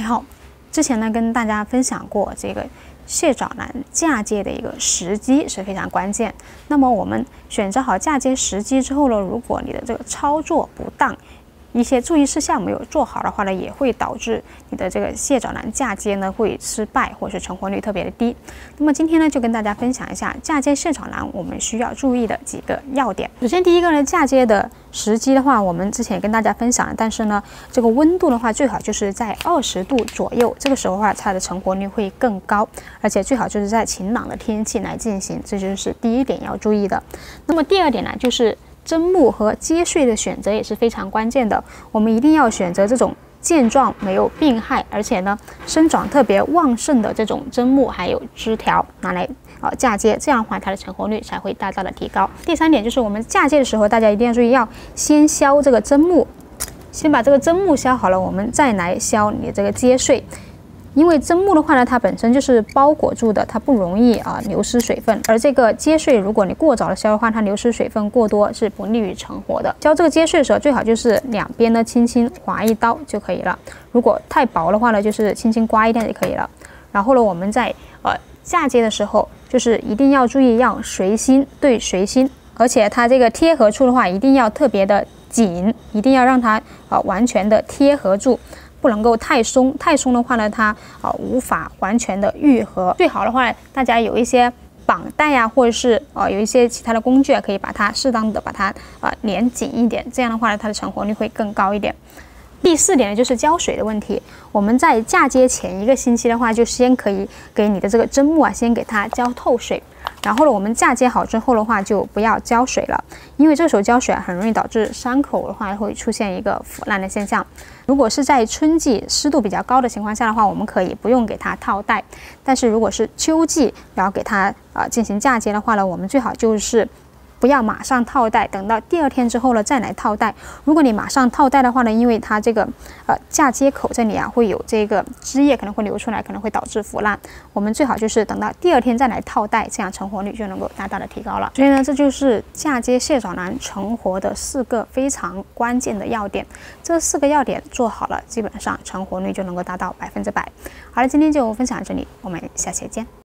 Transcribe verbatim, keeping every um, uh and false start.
好，之前呢跟大家分享过这个蟹爪兰嫁接的一个时机是非常关键。那么我们选择好嫁接时机之后呢，如果你的这个操作不当，一些注意事项没有做好的话呢，也会导致你的这个蟹爪兰嫁接呢会失败，或是成活率特别的低。那么今天呢，就跟大家分享一下嫁接蟹爪兰我们需要注意的几个要点。首先，第一个呢，嫁接的时机的话，我们之前也跟大家分享了，但是呢，这个温度的话，最好就是在二十度左右，这个时候的话，它的成活率会更高，而且最好就是在晴朗的天气来进行，这就是第一点要注意的。那么第二点呢，就是砧木和接穗的选择也是非常关键的，我们一定要选择这种健壮、没有病害，而且呢生长特别旺盛的这种砧木还有枝条拿来啊嫁接，这样的话它的成活率才会大大的提高。第三点就是我们嫁接的时候，大家一定要注意，要先削这个砧木，先把这个砧木削好了，我们再来削你这个接穗。因为砧木的话呢，它本身就是包裹住的，它不容易啊流失水分。而这个接穗，如果你过早的削的话，它流失水分过多是不利于成活的。削这个接穗的时候，最好就是两边呢轻轻划一刀就可以了。如果太薄的话呢，就是轻轻刮一点就可以了。然后呢，我们在呃嫁接的时候，就是一定要注意让随心对随心，而且它这个贴合处的话，一定要特别的紧，一定要让它啊完全的贴合住。不能够太松，太松的话呢，它啊、呃、无法完全的愈合。最好的话，大家有一些绑带啊，或者是呃有一些其他的工具啊，可以把它适当的把它啊、呃、连紧一点，这样的话呢，它的成活率会更高一点。第四点呢，就是浇水的问题。我们在嫁接前一个星期的话，就先可以给你的这个砧木啊，先给它浇透水。然后呢，我们嫁接好之后的话，就不要浇水了，因为这时候浇水啊，很容易导致伤口的话会出现一个腐烂的现象。如果是在春季湿度比较高的情况下的话，我们可以不用给它套袋。但是如果是秋季，然后给它啊、呃、进行嫁接的话呢，我们最好就是不要马上套袋，等到第二天之后呢再来套袋。如果你马上套袋的话呢，因为它这个呃嫁接口这里啊会有这个汁液可能会流出来，可能会导致腐烂。我们最好就是等到第二天再来套袋，这样成活率就能够大大的提高了。所以呢，这就是嫁接蟹爪兰成活的四个非常关键的要点。这四个要点做好了，基本上成活率就能够达到百分之百。好了，今天就分享到这里，我们下期见。